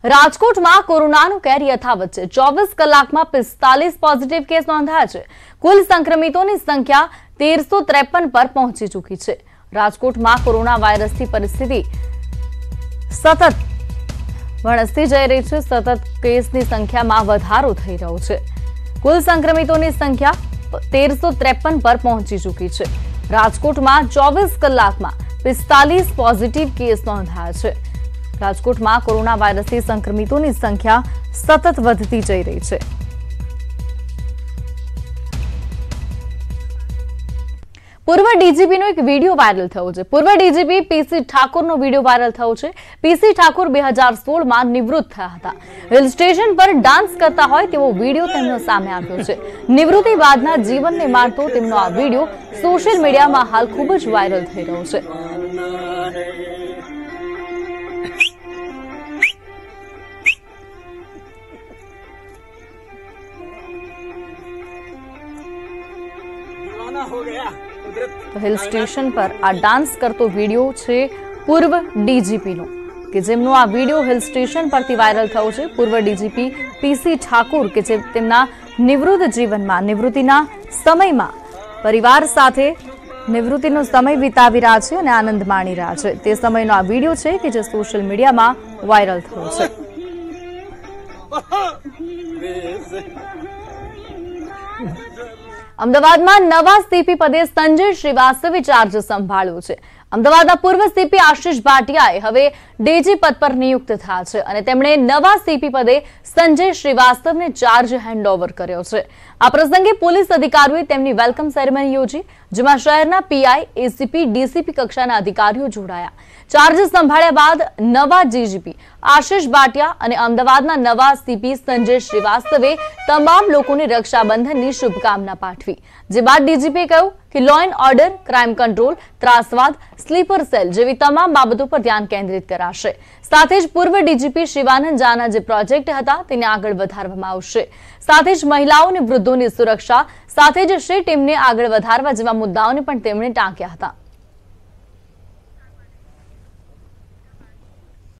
રાજકોટમાં કોરોનાનું કેર યથાવત છે। 24 કલાકમાં 45 પોઝિટિવ કેસ નોંધાયા છે। કુલ સંક્રમિતોની સંખ્યા 1353 પર પહોંચી ચૂકી છે। રાજકોટમાં કોરોના વાયરસની પરિસ્થિતિ સતત વણસતી જઈ રહી છે। સતત કેસની સંખ્યામાં વધારો થઈ રહ્યો છે। કુલ સંક્રમિતોની સંખ્યા 1353 પર પહોંચી ચૂકી છે। રાજકોટમાં 24 કલાકમાં 45 પોઝિટિવ કેસ નોંધાયા છે। राजकोट में कोरोना वायरस से संक्रमितों की संख्या सतत वधती जई रही है। पूर्व डीजीपी नो एक वीडियो वायरल थयो छे। पूर्व डीजीपी पीसी ठाकुर नो वीडियो वायरल थयो छे। पीसी ठाकुर 2016 में निवृत्त थया हता। हिल स्टेशन पर डांस करता होय तेवो वीडियो तेमनो सामे आव्यो छे। निवृत्ति बादना जीवन ने मारतो तेमनो आ वीडियो सोशल मीडिया में हाल खूब ज वायरल थई रह्यो छे। तो हिल स्टेशन पर आ डांस करतो वीडियो छे पूर्व डीजीपी नो के जेमनो आ वीडियो हिल स्टेशन परथी वायरल थयो छे। पूर्व डीजीपी पीसी ठाकुर के जे तेमना निवृत्त जीवन में निवृत्तिना समय में परिवार साथे निवृत्तिनो समय वितावी रह्या छे अने आनंद माणी रह्या छे ते समयनो आ वीडियो छे के जे सोशल मीडिया में वायरल थयो छे। अमदावाद में नवा सीपी पदे संजय श्रीवास्तवे चार्ज संभाळ्यो छे। अमदावादना पूर्व सीपी आशीष भाटियाए हवे डीजी पद पर नियुक्त थया छे अने तेमणे नवा सीपी पदे संजय श्रीवास्तवने चार्ज हेन्डओवर कर्यो छे। आ प्रसंगे पोलीस अधिकारीओए तेमनी वेलकम सेरेमनी योजी, जेमां शहेरना पीआई, एसीपी, डीसीपी कक्षाना अधिकारीओ जोडाया। चार्ज संभाळ्या बाद नवा डीजीपी आशीष भाटिया अने अमदावादना नवा सीपी संजय श्रीवास्तवे तमाम लोकोने रक्षाबंधननी शुभकामना पाठवी। जे बाद डीजीपीए कह्युं कि law and order, crime control, त्रासवाद, स्लीपर सेल जेवी तमाम बाबतों पर ध्यान केन्द्रित कराशे। साथे ज पूर्व डीजीपी शिवानंद जाना जे प्रोजेक्ट हता तेने आगळ वधारवामां आवशे। साथे ज महिलाओं अने वृद्धोनी सुरक्षा साथे ज श्री टीमने आगळ वधारवा जेवा मुद्दाओने पण तेमणे टांक्या हता।